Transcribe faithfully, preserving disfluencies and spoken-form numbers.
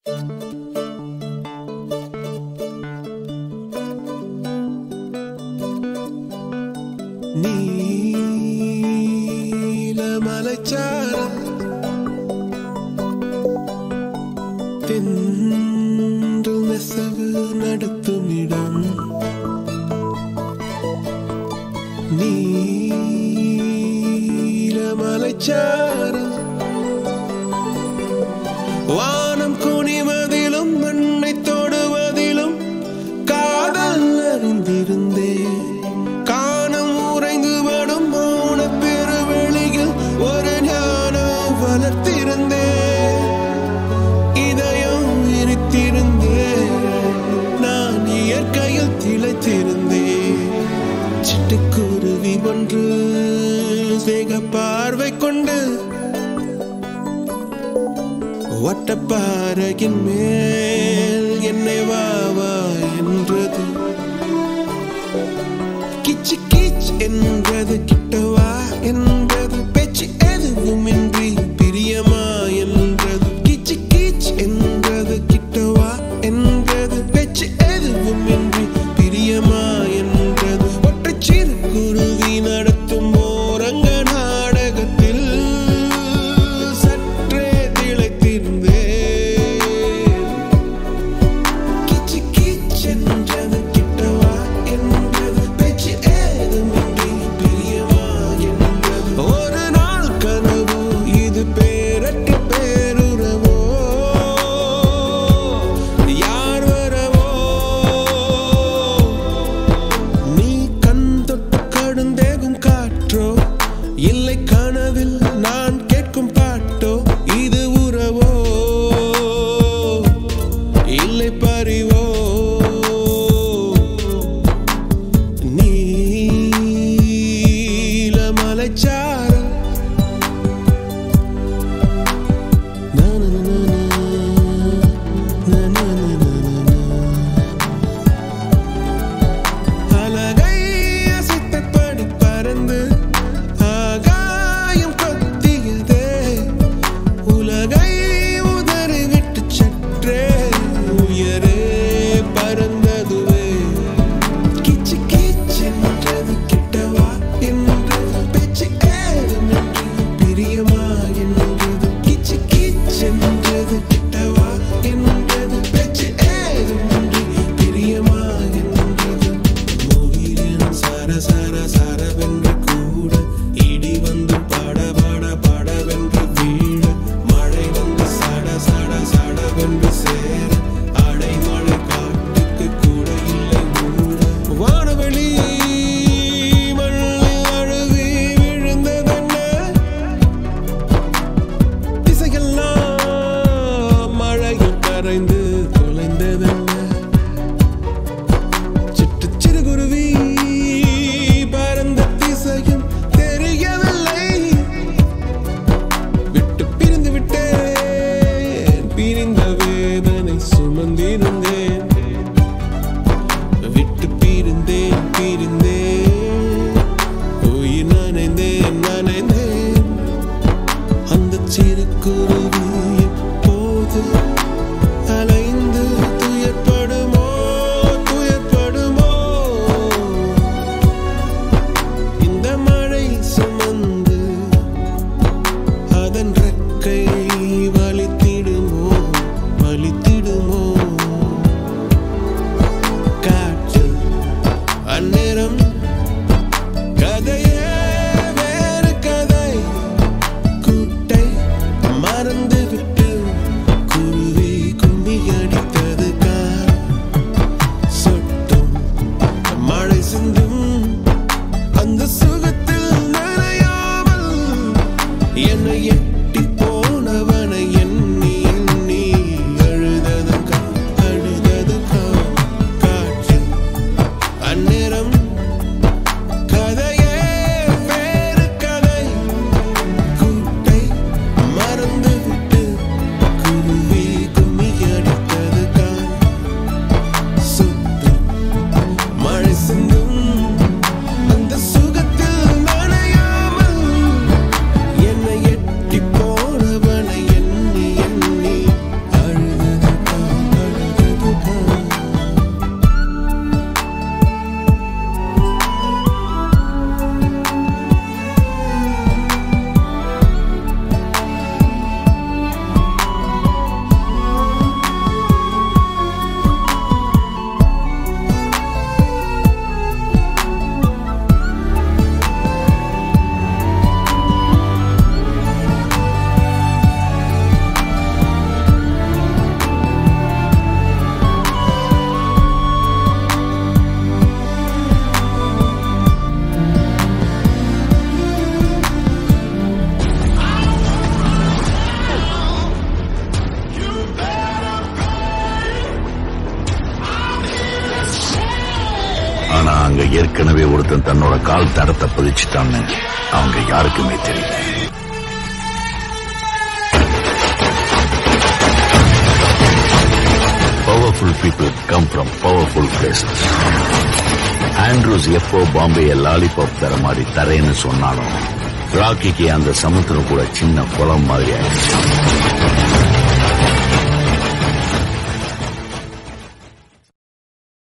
நீலமலைச்சாரல் தென்றல் நெசவு நடத்துமிடம் நீலமலைச்சாரல் வானம் குனிவதிலும் மண்ணை தொடுவதிலும் காதல் அறிந்திருந்தே காணம் உறைந்து வடும் மௌன பெருவெளியில் ஒரு ஞானம் வளர்த்திருந்தே இதயம் விரித்திருந்தே நான் இயற்கையில் திளைத்திருந்தே சிட்டுக்குருவி ஒன்று வேக பார்வை கொண்டு வட்டப்பாறையின் மேல் என்னை வாவா என்றது கிச்சு கிச் என்றது கிட்டவா என்றது பேச்சு எதுவுமின்றி பிரியமா என்றது கிச்சு கிச் என்றது கிட்டவா என்றது பேச்சு எதுவுமின்றி பிரியமா என்றது ஒற்றை சிறு குருவி நடத்தும் ஓரங்க நாடகத்தில் சற்றே திளைத்திருந்தே கிச்சு கிச் என்றது கிட்டவா என்றது பேச்சு ஏதுமின்றி பிரியமா என்றது ஒரு நாள் கனவு இது பேரற்ற பேருறவோ யார் வரவோ நீ கண் தொட்டு கடுந்தேகும் காற்றோ இல்லை கனவில் நான் கேட்கும் பாட்டோ இது உறவோ இல்லை பறிவோ நீலமலைச்சாரல் அலகை அசைத்தபடி பறந்து ஆகாயம் கொத்தியதே உலகை உதறிவிட்டு சற்றே உயரே பறந்ததுவே கிச்சு கிச் என்றது கிட்டவா என்றது பேச்சு ஏதுமின்றி பிரியமா என்றது கிச்சு கிச் என்றது கிட்டவா என்றது பேச்சு ஏதுமின்றி பிரியமா என்றது மோகிரன் சர சர சரவென்று கூட இடி வந்து பாட பாட பாடவென்று வீழ மழை வந்து சட சட சடவென்று சேர அடைமழை காட்டுக்கு கூட இல்லை மூட வானவெளி மண்ணில் அழுவி விழுந்ததென்ன திசையெல்லாம் மழையில் கரைந்து தொலைந்ததென்ன சிட்டு சிறுகுருவி பறந்த திசையும் தெரியவில்லை விட்டு பிரிந்து விட்டேன் பிரிந்த வேதனை சுமந்திருந்தேன் விட்டு பிரிந்தேன் பிரிந்தேன் உயிர் நனைந்தேன் நனைந்தேன் அந்த சிறு குருவி எப்போது அலைந்து துயர்படுமோ துயர்படுமோ இந்த மழை சுமந்து அதன் ரெக்கை வலித்திடுமோ வலித்திடுமோ காற்று அந்நேரம் கதையே வேறு கதை கூட்டை மறந்துவிட்டு குருவி கும்மி அடித்தது கார் சொட்டும் மழை சிந்தும் அந்த சுகத்தில் நனையாமல் என்னை எட்டி போனவனை எண்ணி எண்ணி அழுதது கா அழுதது கா காற்று அந்நேரம் கதையே வேறு கதை கூட்டை மறந்துவிட்டு குருவி கும்மி அடித்தது கார் சொட்டும் மழை சிந்தும் அந்த சுகத்தில் நனையாமல் என்னை எட்டி ஒருத்தன் தன்னோட கால் தடத்தை பதிச்சுட்டான்னு அவங்க யாருக்குமே தெரியல. Powerful people come from powerful places. Andrews எப்போ பாம்பேய லாலிபாப் தர மாதிரி தரேன்னு சொன்னாலும் ராக்கிக்கு அந்த சமுத்திரம் கூட சின்ன குளம் மாதிரி ஆயிடுச்சு.